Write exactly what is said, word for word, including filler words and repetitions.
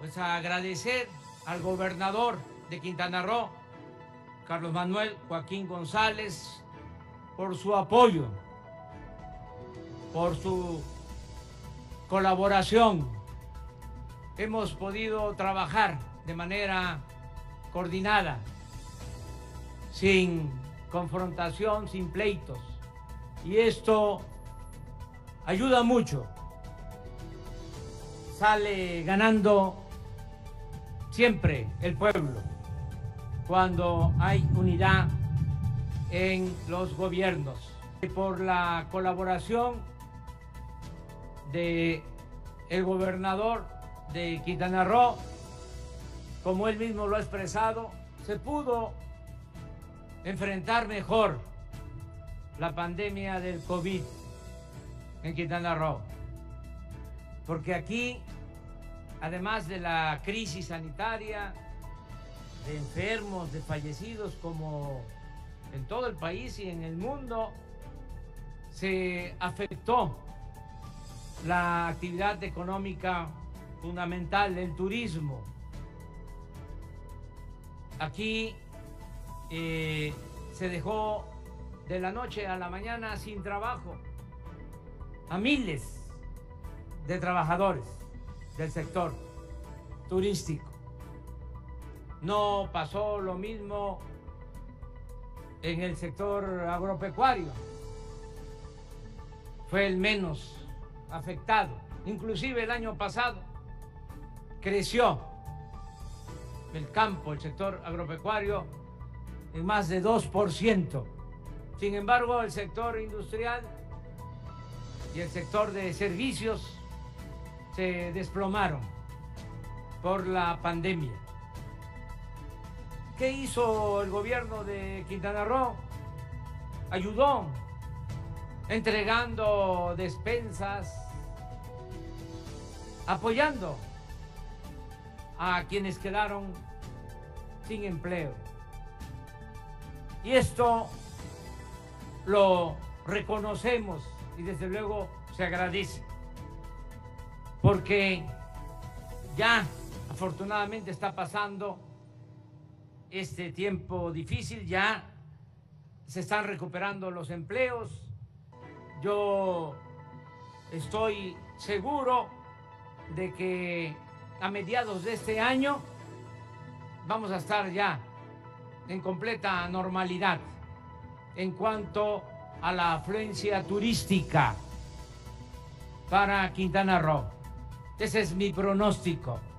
pues a agradecer al gobernador de Quintana Roo, Carlos Manuel Joaquín González, por su apoyo, por su colaboración. Hemos podido trabajar de manera coordinada, sin confrontación, sin pleitos, y esto ayuda mucho. Sale ganando siempre el pueblo cuando hay unidad en los gobiernos. Por la colaboración de el gobernador de Quintana Roo, como él mismo lo ha expresado, se pudo enfrentar mejor la pandemia del COVID en Quintana Roo, porque aquí, además de la crisis sanitaria, de enfermos, de fallecidos, como en todo el país y en el mundo, se afectó la actividad económica fundamental, el turismo. Aquí eh, se dejó de la noche a la mañana sin trabajo a miles de trabajadores del sector turístico. No pasó lo mismo en el sector agropecuario. Fue el menos afectado. Inclusive el año pasado creció el campo, el sector agropecuario, en más de dos por ciento. Sin embargo, el sector industrial y el sector de servicios se desplomaron por la pandemia. ¿Qué hizo el gobierno de Quintana Roo? Ayudó entregando despensas, apoyando a quienes quedaron sin empleo. Y esto lo reconocemos y desde luego se agradece, porque ya afortunadamente está pasando este tiempo difícil, ya se están recuperando los empleos. Yo estoy seguro de que a mediados de este año vamos a estar ya en completa normalidad en cuanto a la afluencia turística para Quintana Roo. Ese es mi pronóstico.